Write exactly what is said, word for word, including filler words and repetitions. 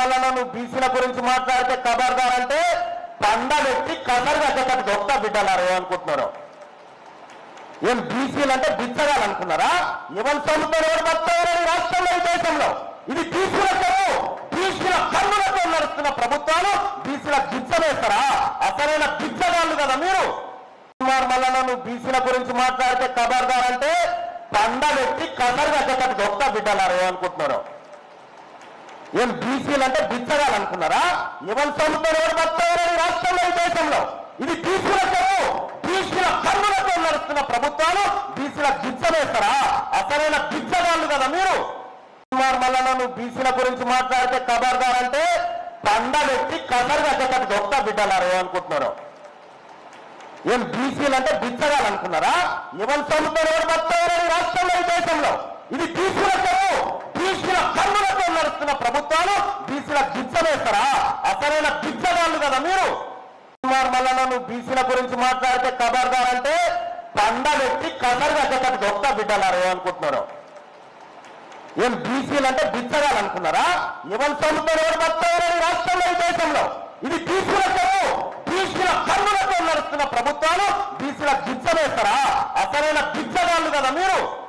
మళ్ళా బీసీల గురించి మాట్లాడితే ఖబర్దార్ అంటే పండ పెట్టి కసరు కట్టేటట్టు దొక్తా బిడ్డలారు ఏమనుకుంటున్నారు? ఏం బీసీలు అంటే బిచ్చగాలనుకున్నారా? ఎవరి సొంతం ఎవరు బతారని రాష్ట్రంలో ఈ దేశంలో ఇది బీసీల చెరువు, బీసీల కన్నులతో నడుస్తున్న ప్రభుత్వాలు బీసీల బిచ్చవేస్తారా? అసలైన బిచ్చగాళ్ళు కదా మీరు. మళ్ళా బీసీల గురించి మాట్లాడితే ఖబర్దార్ అంటే పండ పెట్టి కసరు కట్టేటట్టు దొక్తా బిడ్డలారు ఏమనుకుంటున్నారు? ఏం బీసీలు అంటే బిచ్చగాలనుకున్నారా? ఎవరి సొంతం ఎవరు బతారని రాష్ట్రంలో ఈ దేశంలో ఇది బీసీల చెరువు, బీసీల కన్నులతో నడుస్తున్న ప్రభుత్వాలు బీసీల బిచ్చవేస్తారా? అసలైన బిచ్చగాళ్ళు కదా మీరు. మళ్ళా బీసీల గురించి మాట్లాడితే ఖబర్దార్ అంటే పండ పెట్టి కసరు కట్టేటట్టు దొక్తా బిడ్డలారు ఏమనుకుంటున్నారు? ఏం బీసీలు అంటే బిచ్చగాలనుకున్నారా? ఎవరి సొంతం ఎవరు బతారని రాష్ట్రంలో ఈ దేశంలో ఇది బీసీల చెరువు, బీసీల కన్నులతో నడుస్తున్న ప్రభుత్వాలు బీసీల బిచ్చవేస్తారా? అసలైన బిచ్చగాళ్ళు కదా మీరు. మళ్ళా బీసీల గురించి మాట్లాడితే ఖబర్దార్ అంటే పండ పెట్టి కసరు కట్టేటట్టు దొక్తా బిడ్డలారు ఏమనుకుంటున్నారు? ఏం బీసీలు అంటే బిచ్చగాలనుకున్నారా? ఎవరి సొంతం ఎవరు బతారని రాష్ట్రంలో ఈ దేశంలో ఇది బీసీల చెరువు, బీసీల కన్నులతో నడుస్తున్న ప్రభుత్వాలు బీసీల బిచ్చవేస్తారా? అసలైన బిచ్చగాళ్ళు కదా మీరు.